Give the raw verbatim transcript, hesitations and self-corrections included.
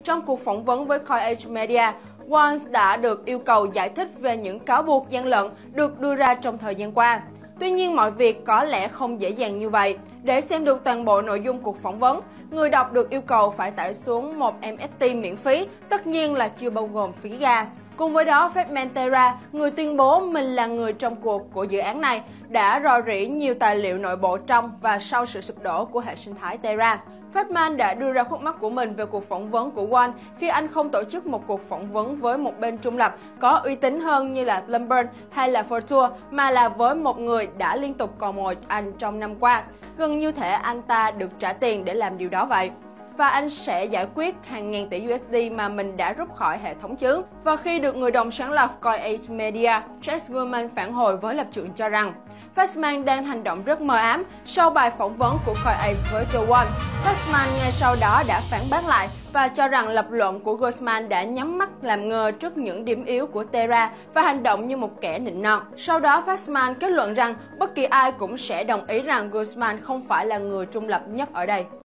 Trong cuộc phỏng vấn với Coinage Media, Walz đã được yêu cầu giải thích về những cáo buộc gian lận được đưa ra trong thời gian qua. Tuy nhiên, mọi việc có lẽ không dễ dàng như vậy. Để xem được toàn bộ nội dung cuộc phỏng vấn, người đọc được yêu cầu phải tải xuống một em ét tê miễn phí, tất nhiên là chưa bao gồm phí gas. Cùng với đó, Fedman Terra, người tuyên bố mình là người trong cuộc của dự án này, đã rò rỉ nhiều tài liệu nội bộ trong và sau sự sụp đổ của hệ sinh thái Terra. Fedman đã đưa ra khúc mắc của mình về cuộc phỏng vấn của Walz khi anh không tổ chức một cuộc phỏng vấn với một bên trung lập có uy tín hơn như là Bloomberg hay là Fortua, mà là với một người đã liên tục cò mồi anh trong năm qua. Gần như thể anh ta được trả tiền để làm điều đó vậy. Và anh sẽ giải quyết hàng ngàn tỷ u ét đê mà mình đã rút khỏi hệ thống chứ. Và khi được người đồng sáng lập Coinage Media, Chase Gorman phản hồi với lập trường cho rằng Fedman đang hành động rất mờ ám sau bài phỏng vấn của Coinage với Joe Walz. Fedman ngay sau đó đã phản bác lại và cho rằng lập luận của Gorman đã nhắm mắt làm ngơ trước những điểm yếu của Terra và hành động như một kẻ nịnh nọt. Sau đó, Fedman kết luận rằng bất kỳ ai cũng sẽ đồng ý rằng Gorman không phải là người trung lập nhất ở đây.